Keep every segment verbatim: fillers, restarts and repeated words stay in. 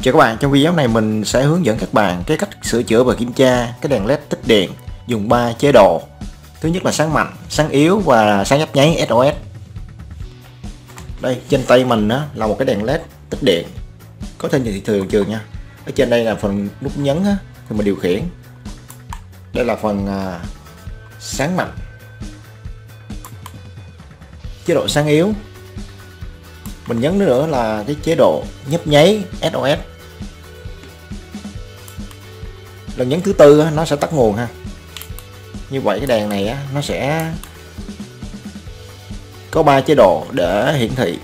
Chào các bạn, trong video này mình sẽ hướng dẫn các bạn cái cách sửa chữa và kiểm tra cái đèn led tích điện dùng ba chế độ. Thứ nhất là sáng mạnh, sáng yếu và sáng nhấp nháy ét o ét. Đây, trên tay mình á, là một cái đèn led tích điện có trên thị trường trường nha. Ở trên đây là phần nút nhấn á, thì mình điều khiển. Đây là phần à, sáng mạnh, chế độ sáng yếu. Mình nhấn nữa là cái chế độ nhấp nháy ét o ét. Lần nhấn thứ tư á, nó sẽ tắt nguồn ha. Như vậy cái đèn này á, nó sẽ có ba chế độ để hiển thị.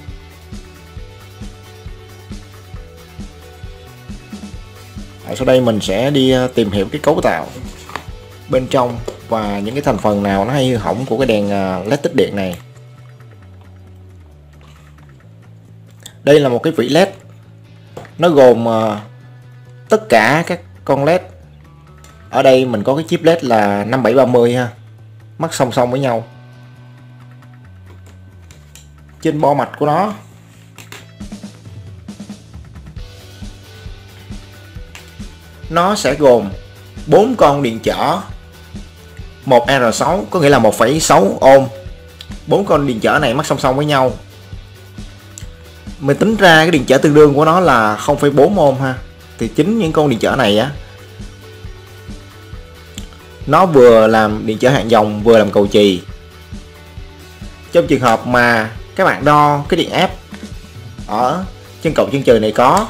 Ở sau đây mình sẽ đi tìm hiểu cái cấu tạo bên trong và những cái thành phần nào nó hay hư hỏng của cái đèn led tích điện này. Đây là một cái vỉ led, nó gồm uh, tất cả các con led. Ở đây mình có cái chip led là năm bảy ba mươi ha, mắc song song với nhau. Trên bo mạch của nó nó sẽ gồm bốn con điện trở một R sáu, có nghĩa là một phẩy sáu ohm. Bốn con điện trở này mắc song song với nhau. Mình tính ra cái điện trở tương đương của nó là không phẩy bốn ohm ha. Thì chính những con điện trở này á, nó vừa làm điện trở hạn dòng vừa làm cầu chì. Trong trường hợp mà các bạn đo cái điện áp ở chân cộng chân trừ này có,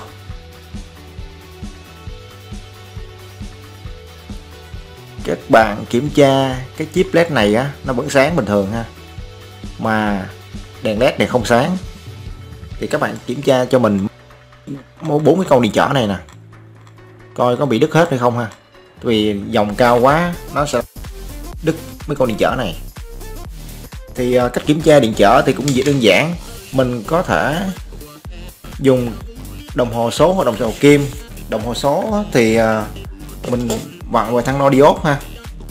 các bạn kiểm tra cái chip led này á, nó vẫn sáng bình thường ha, mà đèn led này không sáng, thì các bạn kiểm tra cho mình bốn cái con điện trở này nè, coi có bị đứt hết hay không ha. Vì dòng cao quá nó sẽ đứt mấy con điện trở này. Thì uh, cách kiểm tra điện trở thì cũng dễ đơn giản. Mình có thể dùng đồng hồ số hoặc đồng hồ kim. Đồng hồ số thì uh, mình vặn vào thang no diode ha.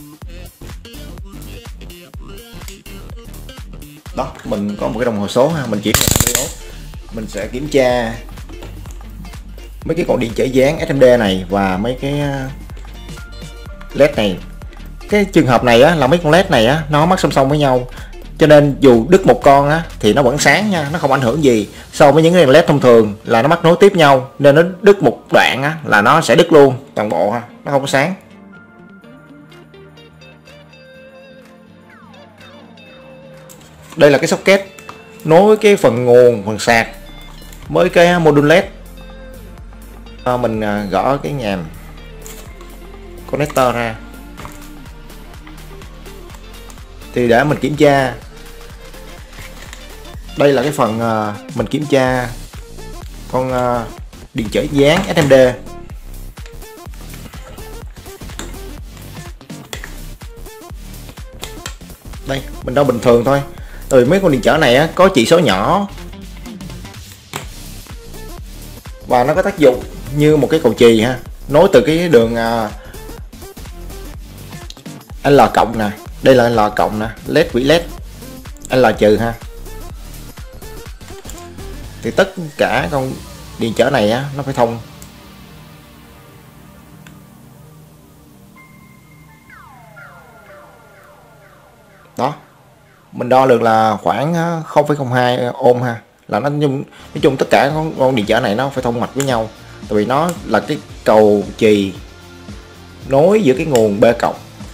Đó, mình có một cái đồng hồ số ha, mình chuyển vào thang diode. Mình sẽ kiểm tra mấy cái con điện trở dán ét em đê này và mấy cái led này. Cái trường hợp này á, là mấy con led này á, nó mắc song song với nhau, cho nên dù đứt một con á, thì nó vẫn sáng nha, nó không ảnh hưởng gì. So với những cái đèn led thông thường là nó mắc nối tiếp nhau, nên nó đứt một đoạn á, là nó sẽ đứt luôn toàn bộ ha, nó không có sáng. Đây là cái socket nối cái phần nguồn, phần sạc với cái module led. À, mình gõ cái nhàm connector ra. Thì để mình kiểm tra, đây là cái phần uh, mình kiểm tra con uh, điện trở dán ét em đê. Đây, mình đo bình thường thôi. Rồi mấy con điện trở này á, có chỉ số nhỏ và nó có tác dụng như một cái cầu chì ha, nối từ cái đường uh, L cộng nè, đây là L cộng nè, led vỉ led L trừ ha. Thì tất cả con điện trở này á, nó phải thông. Đó, mình đo được là khoảng không phẩy không hai ohm ha, là nó nói chung tất cả con, con điện trở này nó phải thông mạch với nhau, tại vì nó là cái cầu chì nối giữa cái nguồn B cộng,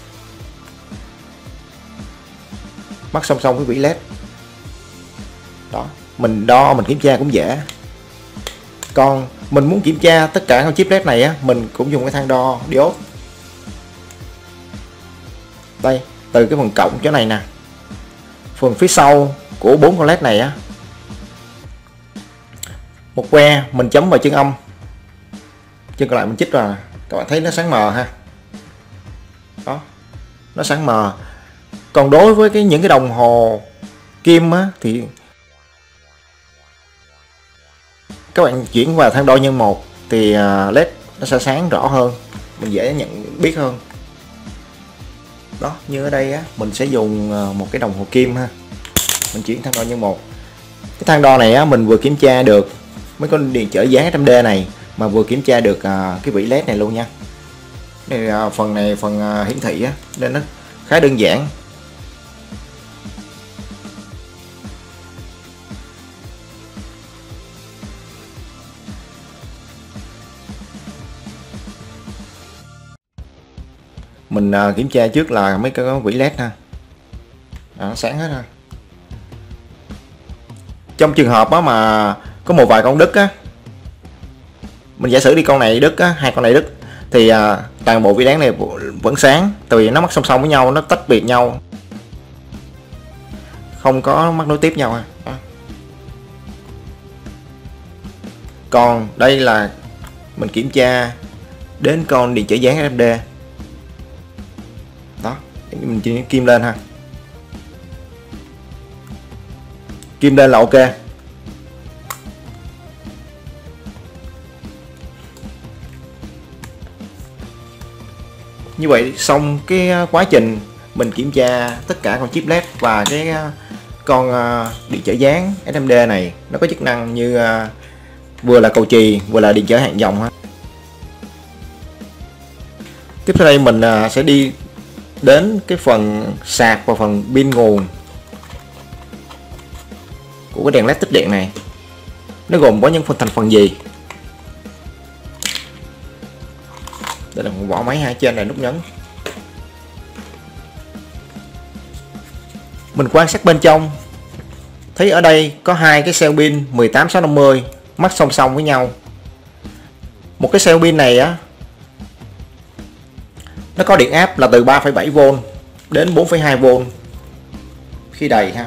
mắc song song với vỉ led. Đó, mình đo mình kiểm tra cũng dễ. Còn mình muốn kiểm tra tất cả con chip led này á, mình cũng dùng cái thang đo diode. Đây, từ cái phần cộng chỗ này nè, phần phía sau của bốn con led này á, một que mình chấm vào chân âm, chân còn lại mình chích vào. Các bạn thấy nó sáng mờ ha. Đó, nó sáng mờ. Còn đối với cái những cái đồng hồ kim á, thì các bạn chuyển vào thang đo nhân một thì led nó sẽ sáng rõ hơn, mình dễ nhận biết hơn. Đó, như ở đây á, mình sẽ dùng một cái đồng hồ kim ha, mình chuyển thang đo nhân một. Cái thang đo này á, mình vừa kiểm tra được mấy con điện trở dán ét em đê này mà vừa kiểm tra được à, cái vỉ led này luôn nha. Đây, à, phần này phần à, hiển thị á, nên nó khá đơn giản. Mình à, kiểm tra trước là mấy cái vỉ led ha, à, nó sáng hết ha. Trong trường hợp á mà có một vài con đứt á, mình giả sử đi con này đứt á, hai con này đứt thì à, toàn bộ vỉ led này vẫn sáng, tại vì nó mắc song song với nhau, nó tách biệt nhau, không có mắc nối tiếp nhau ha. Đó. Còn đây là mình kiểm tra đến con điện trở dáng ét em đê. Đó, mình chỉ kim lên ha, kim lên là ok. Như vậy xong cái quá trình mình kiểm tra tất cả con chip led và cái con điện trở dáng ét em đê này, nó có chức năng như vừa là cầu chì vừa là điện trở hạn dòng ha. Tiếp theo đây mình sẽ đi đến cái phần sạc và phần pin nguồn của cái đèn led tích điện này. Nó gồm có những phần thành phần gì? Đây là một vỏ máy hai trên này, nút nhấn. Mình quan sát bên trong, thấy ở đây có hai cái cell pin một tám sáu năm mươi mắc song song với nhau. Một cái cell pin này á, nó có điện áp là từ ba phẩy bảy vôn đến bốn phẩy hai vôn khi đầy ha.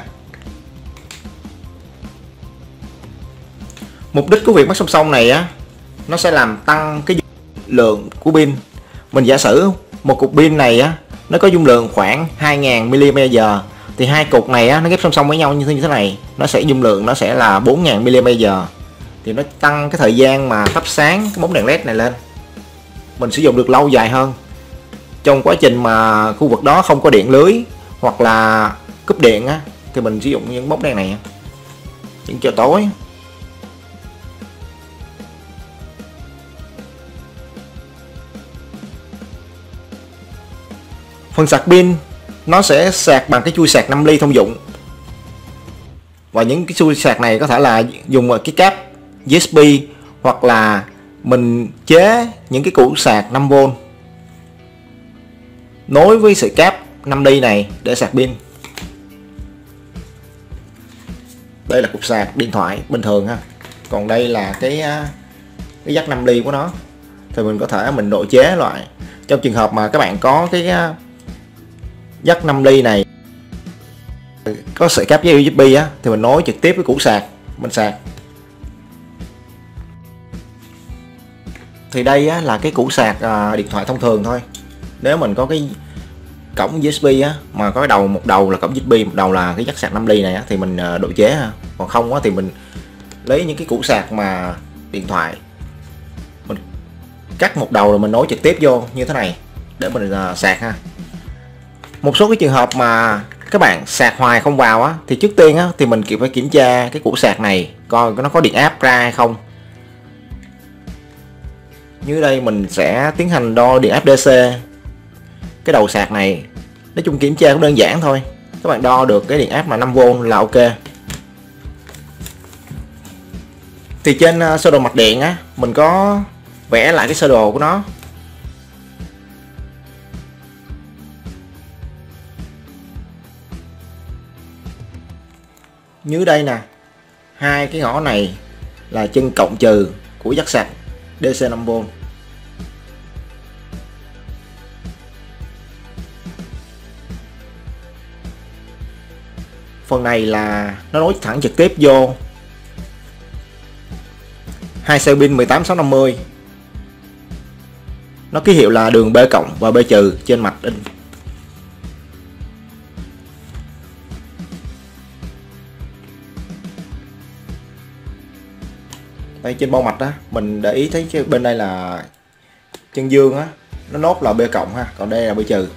Mục đích của việc mắc song song này á, nó sẽ làm tăng cái lượng của pin. Mình giả sử một cục pin này á, nó có dung lượng khoảng hai nghìn mi-li-am-pe-giờ, thì hai cục này á, nó ghép song song với nhau như thế này, nó sẽ dung lượng nó sẽ là bốn nghìn mi-li-am-pe-giờ, thì nó tăng cái thời gian mà thắp sáng cái bóng đèn led này lên. Mình sử dụng được lâu dài hơn. Trong quá trình mà khu vực đó không có điện lưới hoặc là cúp điện á, thì mình sử dụng những bóng đèn này những giờ tối. Phần sạc pin nó sẽ sạc bằng cái chui sạc năm ly thông dụng, và những cái chui sạc này có thể là dùng cái cáp u ét bê hoặc là mình chế những cái củ sạc năm vôn nối với sợi cáp năm ly này để sạc pin. Đây là cục sạc điện thoại bình thường ha, còn đây là cái cái jack năm ly của nó, thì mình có thể mình độ chế loại. Trong trường hợp mà các bạn có cái jack năm ly này có sợi cáp với u ét bê á, thì mình nối trực tiếp với củ sạc mình sạc. Thì đây á, là cái củ sạc à, điện thoại thông thường thôi. Nếu mình có cái cổng u ét bê á, mà có cái đầu một đầu là cổng u ét bê, một đầu là cái jack sạc năm ly này á, thì mình à, độ chế ha. Còn không á, thì mình lấy những cái củ sạc mà điện thoại, mình cắt một đầu rồi mình nối trực tiếp vô như thế này để mình à, sạc ha. Một số cái trường hợp mà các bạn sạc hoài không vào á, thì trước tiên á, thì mình phải kiểm tra cái củ sạc này coi nó có điện áp ra hay không. Như đây mình sẽ tiến hành đo điện áp đê xê cái đầu sạc này. Nói chung kiểm tra cũng đơn giản thôi, các bạn đo được cái điện áp là năm vôn là ok. Thì trên sơ đồ mạch điện á, mình có vẽ lại cái sơ đồ của nó. Như đây nè, hai cái ngõ này là chân cộng trừ của jack sạc đê xê năm vôn. Phần này là nó nối thẳng trực tiếp vô hai cell pin một tám sáu năm mươi. Nó ký hiệu là đường B cộng và B trừ trên mạch in. Đây trên bao mạch á, mình để ý thấy cái bên đây là chân dương á, nó nốt là B cộng ha, còn đây là B trừ.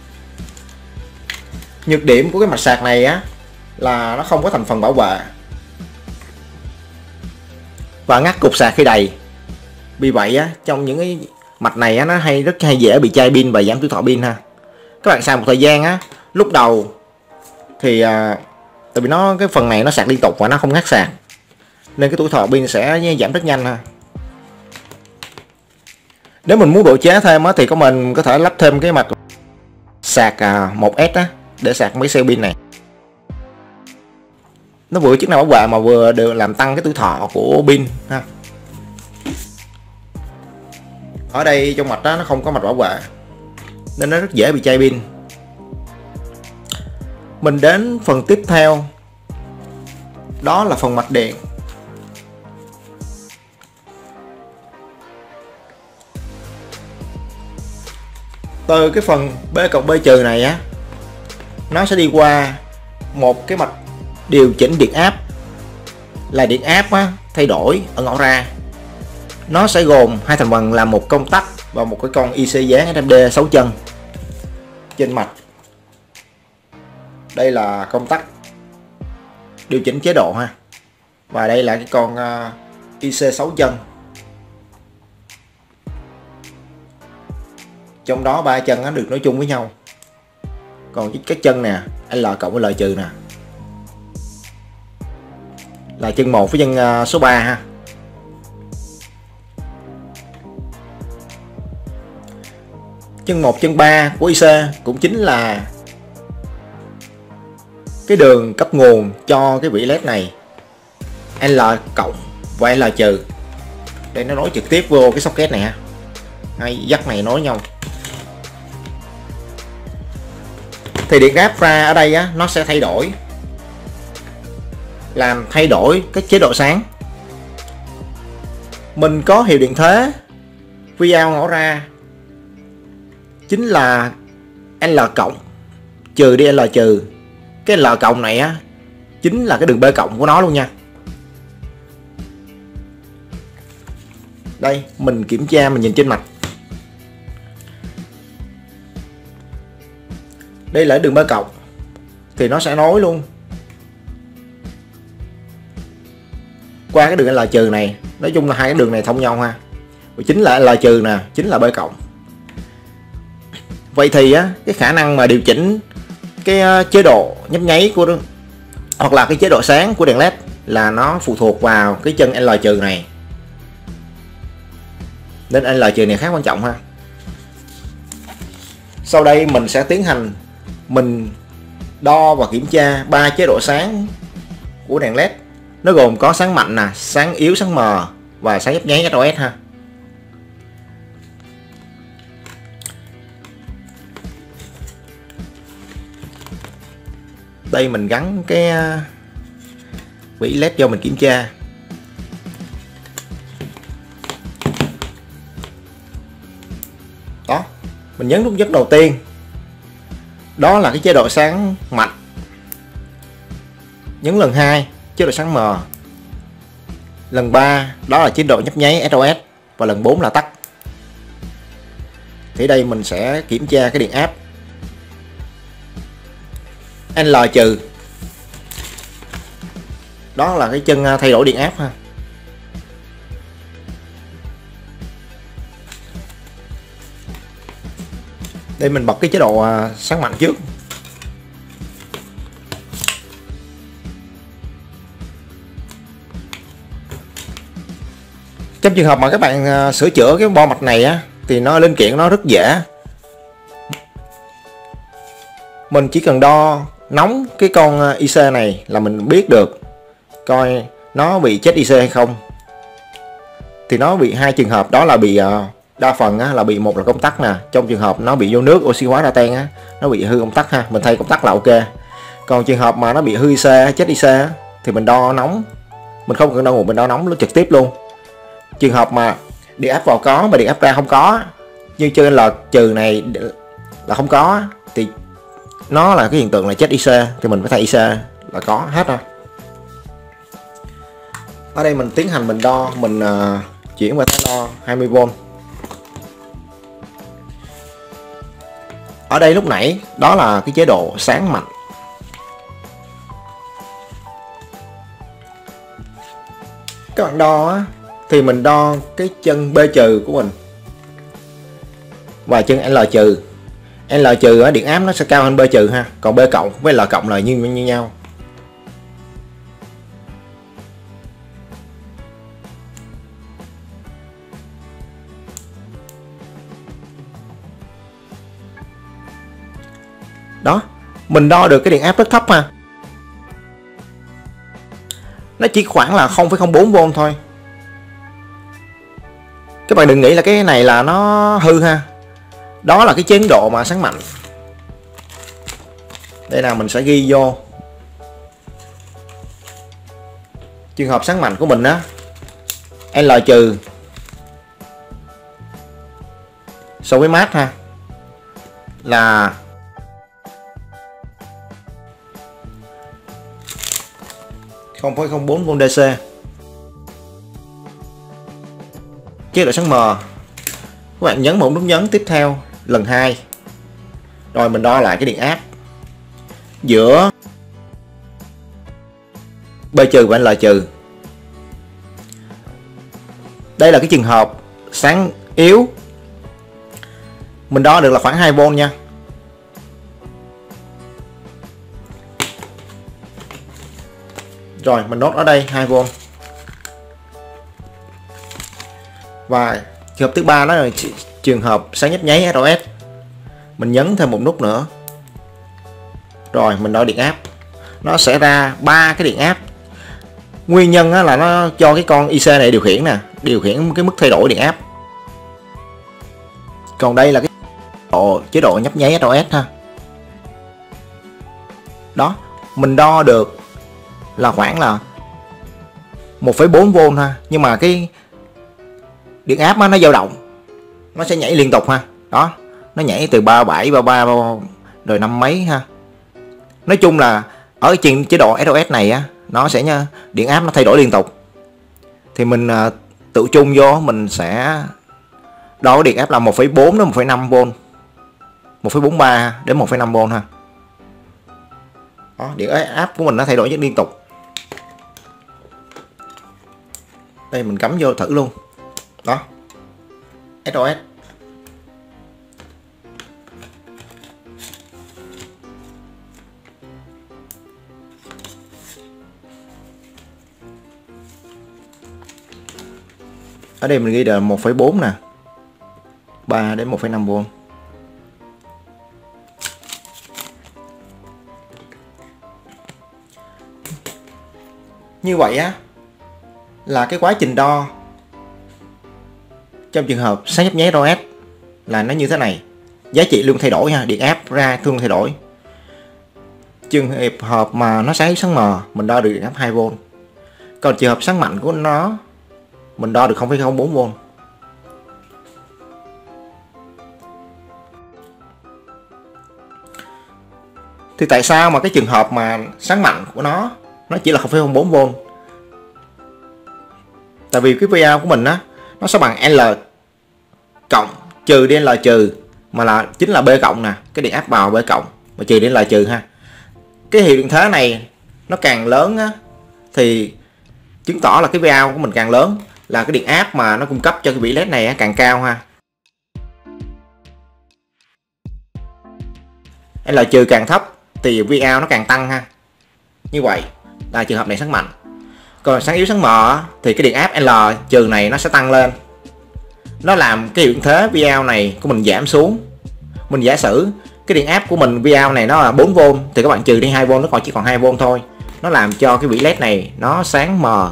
Nhược điểm của cái mạch sạc này á là nó không có thành phần bảo vệ và ngắt cục sạc khi đầy. Vì vậy á, trong những cái mạch này á, nó hay rất hay dễ bị chai pin và giảm tuổi thọ pin ha. Các bạn xài một thời gian á, lúc đầu thì à, tại vì nó cái phần này nó sạc liên tục và nó không ngắt sạc, nên cái tuổi thọ pin sẽ giảm rất nhanh ha. Nếu mình muốn độ chế thêm á, thì có mình có thể lắp thêm cái mạch sạc à, một S á, để sạc mấy cell pin này. Nó vừa chức năng bảo vệ mà vừa được làm tăng cái tuổi thọ của pin ha. Ở đây trong mạch đó nó không có mạch bảo vệ nên nó rất dễ bị chai pin. Mình đến phần tiếp theo, đó là phần mạch điện. Từ cái phần B cộng B trừ này á, nó sẽ đi qua một cái mạch điều chỉnh điện áp, là điện áp á, thay đổi ở ngõ ra. Nó sẽ gồm hai thành phần là một công tắc và một cái con i xê dán ét em đê sáu chân trên mạch. Đây là công tắc điều chỉnh chế độ ha, và đây là cái con uh, i xê sáu chân. Trong đó ba chân nó được nối chung với nhau, còn các chân nè L cộng với L trừ nè là chân một với chân uh, số ba ha. Chân một, chân ba của i xê cũng chính là cái đường cấp nguồn cho cái vỉ led này, L cộng và L trừ. Đây nó nối trực tiếp vô cái socket này ha, hai dắt này nối nhau. Thì điện áp ra ở đây á, nó sẽ thay đổi, làm thay đổi cái chế độ sáng. Mình có hiệu điện thế Vout ngõ ra chính là L cộng trừ đi L trừ. Cái L cộng này á chính là cái đường B cộng của nó luôn nha. Đây mình kiểm tra, mình nhìn trên mạch. Đây là đường B cộng thì nó sẽ nối luôn qua cái đường L trừ này. Nói chung là hai cái đường này thông nhau ha. Và chính là L trừ nè, chính là B cộng. Vậy thì á, cái khả năng mà điều chỉnh cái chế độ nhấp nháy của hoặc là cái chế độ sáng của đèn led là nó phụ thuộc vào cái chân L trừ này, nên L trừ này khá quan trọng ha. Sau đây mình sẽ tiến hành mình đo và kiểm tra ba chế độ sáng của đèn led. Nó gồm có sáng mạnh nè, sáng yếu, sáng mờ và sáng nhấp nháy ét o ét ha. Đây mình gắn cái vỉ led cho mình kiểm tra. Đó, mình nhấn nút nhấp đầu tiên, đó là cái chế độ sáng mạnh. Nhấn lần hai, chế độ sáng mờ. Lần ba, đó là chế độ nhấp nháy ét o ét, và lần bốn là tắt. Thì đây mình sẽ kiểm tra cái điện áp. L trừ, đó là cái chân thay đổi điện áp ha. Đây mình bật cái chế độ sáng mạnh trước. Trong trường hợp mà các bạn sửa chữa cái bo mạch này á, thì nó linh kiện nó rất dễ. Mình chỉ cần đo nóng cái con i xê này là mình biết được coi nó bị chết i xê hay không. Thì nó bị hai trường hợp, đó là bị đa phần á, là bị một là công tắc nè, trong trường hợp nó bị vô nước oxy hóa rattan á, nó bị hư công tắc ha, mình thay công tắc là ok. Còn trường hợp mà nó bị hư i xê, chết i xê á, thì mình đo nóng, mình không cần đo nguồn, mình đo nóng nó trực tiếp luôn. Trường hợp mà điện áp vào có mà điện áp ra không có, như trên L trừ này là không có, thì nó là cái hiện tượng là chết i xê, thì mình phải thay i xê là có hết rồi. Ở đây mình tiến hành mình đo, mình uh, chuyển qua tới đo hai mươi vôn. Ở đây lúc nãy đó là cái chế độ sáng mạnh. Các bạn đo á, thì mình đo cái chân B trừ của mình và chân L trừ. L trừ ở điện áp nó sẽ cao hơn B trừ ha, còn B cộng với L cộng là như như nhau. Đó, mình đo được cái điện áp rất thấp ha. Nó chỉ khoảng là không phẩy không bốn vôn thôi. Các bạn đừng nghĩ là cái này là nó hư ha. Đó là cái chế độ mà sáng mạnh. Đây là mình sẽ ghi vô. Trường hợp sáng mạnh của mình á, L trừ so với mát ha, là không phẩy không bốn vôn đê xê. Chế độ sáng M, các bạn nhấn một nút nhấn tiếp theo lần hai. Rồi mình đo lại cái điện áp giữa B trừ và L trừ. Đây là cái trường hợp sáng yếu. Mình đo được là khoảng hai vôn nha. Rồi mình nốt ở đây hai vôn. Và trường hợp thứ ba đó là trường hợp sáng nhấp nháy ét o ét. Mình nhấn thêm một nút nữa. Rồi mình đo điện áp. Nó sẽ ra ba cái điện áp. Nguyên nhân là nó cho cái con i xê này điều khiển nè, điều khiển cái mức thay đổi điện áp. Còn đây là cái độ chế độ nhấp nháy ét o ét ha. Đó, mình đo được là khoảng là một phẩy bốn vôn ha, nhưng mà cái điện áp nó dao động, nó sẽ nhảy liên tục ha. Đó, nó nhảy từ ba mươi bảy, ba mươi ba rồi năm mấy ha. Nói chung là ở trên chế độ ét o ét này á, nó sẽ nha, điện áp nó thay đổi liên tục. Thì mình uh, tự chung vô mình sẽ đo điện áp là một phẩy bốn đến một phẩy năm vôn, một phẩy bốn ba đến một phẩy năm vôn ha. Đó, điện áp của mình nó thay đổi rất liên tục. Đây mình cắm vô thử luôn. Đó, ét o ét. Ở đây mình ghi là một phẩy bốn nè, ba đến một phẩy năm vôn. Như vậy á là cái quá trình đo trong trường hợp sáng nhấp nháy ét o ét là nó như thế này. Giá trị luôn thay đổi ha, điện áp ra luôn thay đổi. Trường hợp mà nó sáng yếu sáng mờ mình đo được điện áp hai vôn. Còn trường hợp sáng mạnh của nó mình đo được không phẩy không bốn vôn. Thì tại sao mà cái trường hợp mà sáng mạnh của nó nó chỉ là không phẩy không bốn vôn? Tại vì cái Vout của mình á, nó sẽ bằng L cộng trừ đi L trừ, mà là chính là B cộng nè, cái điện áp vào B cộng mà trừ đi L trừ ha. Cái hiệu điện thế này nó càng lớn á, thì chứng tỏ là cái Vout của mình càng lớn, là cái điện áp mà nó cung cấp cho cái vỉ led này á, càng cao ha. L trừ càng thấp thì Vout nó càng tăng ha. Như vậy là trường hợp này sáng mạnh. Còn sáng yếu sáng mờ thì cái điện áp L trừ này nó sẽ tăng lên. Nó làm cái hiệu điện thế Vout này của mình giảm xuống. Mình giả sử cái điện áp của mình Vout này nó là bốn vôn thì các bạn trừ đi hai vôn, nó còn chỉ còn hai vôn thôi. Nó làm cho cái vỉ led này nó sáng mờ.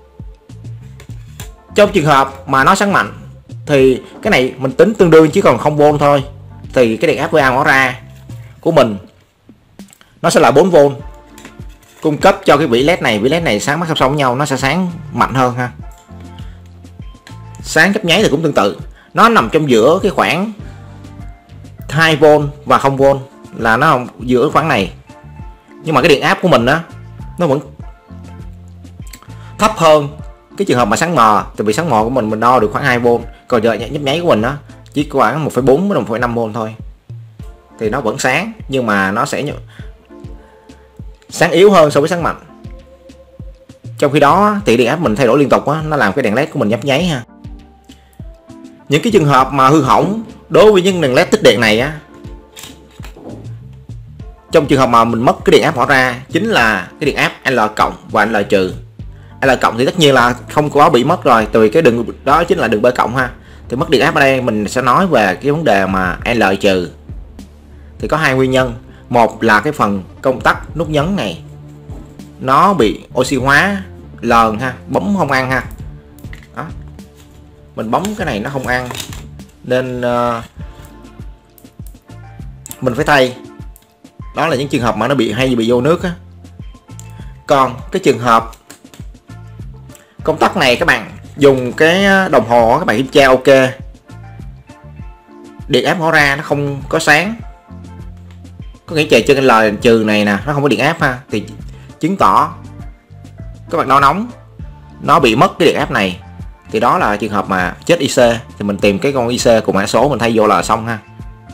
Trong trường hợp mà nó sáng mạnh thì cái này mình tính tương đương chỉ còn không vôn thôi, thì cái điện áp Vout nó ra của mình nó sẽ là bốn vôn, cung cấp cho cái vỉ led này. Vỉ led này sáng mắt song song với nhau, nó sẽ sáng mạnh hơn ha. Sáng chấp nháy thì cũng tương tự, nó nằm trong giữa cái khoảng hai vôn và không vôn, là nó giữa khoảng này. Nhưng mà cái điện áp của mình á, nó vẫn thấp hơn cái trường hợp mà sáng mờ. Tại vì sáng mờ của mình mình đo được khoảng hai vôn, còn giờ nhấp nháy của mình á chỉ khoảng một phẩy bốn đến một phẩy năm vôn thôi. Thì nó vẫn sáng, nhưng mà nó sẽ sáng yếu hơn so với sáng mạnh. Trong khi đó thì điện áp mình thay đổi liên tục á, nó làm cái đèn led của mình nhấp nháy ha. Những cái trường hợp mà hư hỏng đối với những đèn led tích điện này á, trong trường hợp mà mình mất cái điện áp bỏ ra chính là cái điện áp L cộng và L trừ. L cộng thì tất nhiên là không có bị mất rồi, từ cái đường đó chính là đường B cộng ha. Thì mất điện áp ở đây mình sẽ nói về cái vấn đề mà L trừ. Thì có hai nguyên nhân. Một là cái phần công tắc nút nhấn này nó bị oxy hóa lờn ha, bấm không ăn ha. Đó. Mình bấm cái này nó không ăn nên uh, mình phải thay. Đó là những trường hợp mà nó bị hay bị vô nước á. Còn cái trường hợp công tắc này các bạn dùng cái đồng hồ các bạn kiểm tra ok, điện áp bỏ ra nó không có sáng, có nghĩa chạy trên cái L trừ này nè, nó không có điện áp ha, thì chứng tỏ các bạn đo nóng nó bị mất cái điện áp này, thì đó là trường hợp mà chết i xê. Thì mình tìm cái con i xê cùng mã số mình thay vô là xong ha.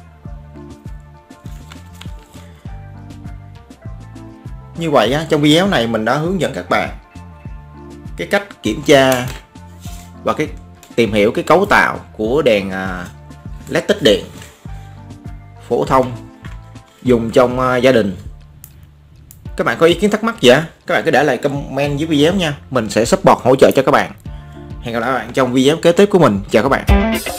Như vậy á, trong video này mình đã hướng dẫn các bạn cái cách kiểm tra và cái tìm hiểu cái cấu tạo của đèn led tích điện phổ thông dùng trong gia đình. Các bạn có ý kiến thắc mắc gì á, các bạn cứ để lại comment dưới video nha, mình sẽ support hỗ trợ cho các bạn. Hẹn gặp lại các bạn trong video kế tiếp của mình. Chào các bạn.